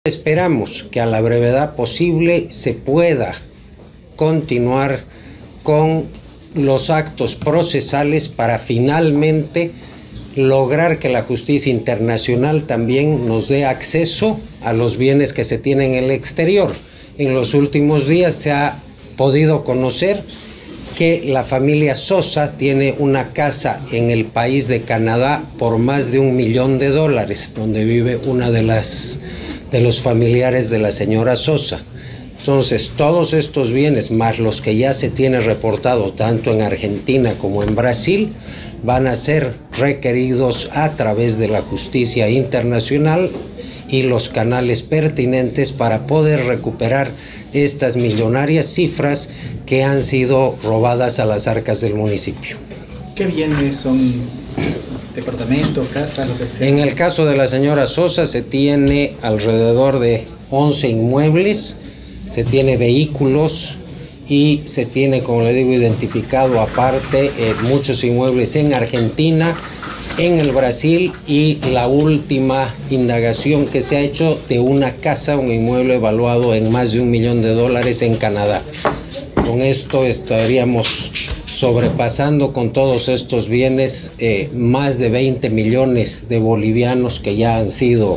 Esperamos que a la brevedad posible se pueda continuar con los actos procesales para finalmente lograr que la justicia internacional también nos dé acceso a los bienes que se tienen en el exterior. En los últimos días se ha podido conocer que la familia Sosa tiene una casa en el país de Canadá por más de $1 millón, donde vive una de los familiares de la señora Sosa. Entonces, todos estos bienes, más los que ya se tiene reportado tanto en Argentina como en Brasil, van a ser requeridos a través de la justicia internacional y los canales pertinentes para poder recuperar estas millonarias cifras que han sido robadas a las arcas del municipio. ¿Qué bienes son? ¿Departamentos, casas, lo que sea? En el caso de la señora Sosa se tiene alrededor de 11 inmuebles, se tiene vehículos y se tiene, como le digo, identificado aparte muchos inmuebles en Argentina, en el Brasil, y la última indagación que se ha hecho de una casa, un inmueble evaluado en más de $1 millón en Canadá. Con esto estaríamos sobrepasando con todos estos bienes más de 20 millones de bolivianos que ya han sido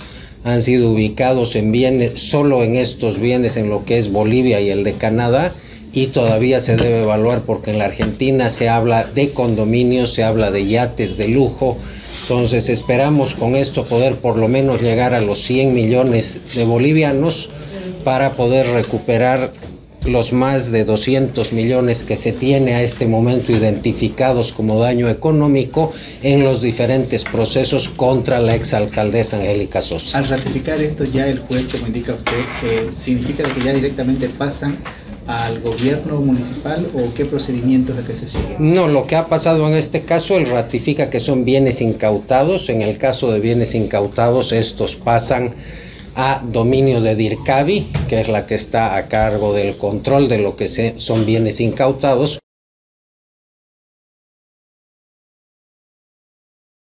ubicados en bienes, solo en estos bienes, en lo que es Bolivia y el de Canadá, y todavía se debe evaluar porque en la Argentina se habla de condominios, se habla de yates de lujo. Entonces esperamos con esto poder por lo menos llegar a los 100 millones de bolivianos para poder recuperar los más de 200 millones que se tiene a este momento identificados como daño económico en los diferentes procesos contra la exalcaldesa Angélica Sosa. Al ratificar esto, ya el juez, como indica usted, ¿significa que ya directamente pasan al gobierno municipal o qué procedimiento es el que se sigue? No, lo que ha pasado en este caso, él ratifica que son bienes incautados. En el caso de bienes incautados, estos pasan a dominio de DIRCABI, que es la que está a cargo del control de lo que son bienes incautados.